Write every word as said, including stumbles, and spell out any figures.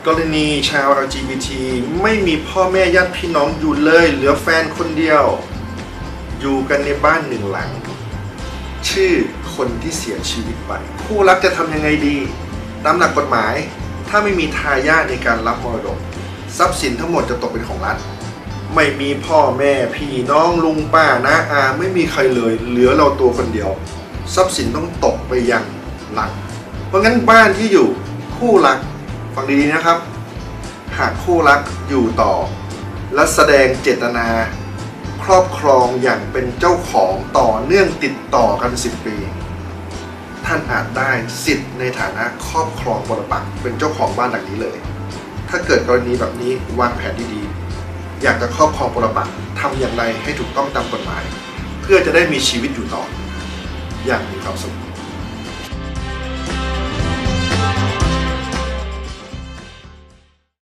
กรณีชาว แอล จี บี ที ไม่มีพ่อแม่ญาติพี่น้องอยู่เลยเหลือแฟนคนเดียวอยู่กันในบ้านหนึ่งหลังชื่อคนที่เสียชีวิตไปคู่รักจะทำยังไงดีตามหลักกฎหมายถ้าไม่มีทายาทในการรับมรดกทรัพย์สินทั้งหมดจะตกเป็นของรัฐไม่มีพ่อแม่พี่น้องลุงป้าน้าอาไม่มีใครเลยเหลือเราตัวคนเดียวทรัพย์สินต้องตกไปยังหลังเพราะงั้นบ้านที่อยู่คู่รักฟังดีๆนะครับหากคู่รักอยู่ต่อและแสดงเจตนาครอบครองอย่างเป็นเจ้าของต่อเนื่องติดต่อกันสิบปีท่านอาจได้สิทธิ์ในฐานะครอบครองปรปักษ์เป็นเจ้าของบ้านหลังนี้เลยถ้าเกิดกรณีแบบนี้วางแผนดีๆอยากจะครอบครองปรปักษ์ทำอย่างไรให้ถูกต้องตามกฎหมายเพื่อจะได้มีชีวิตอยู่ต่ออย่างมีความสุข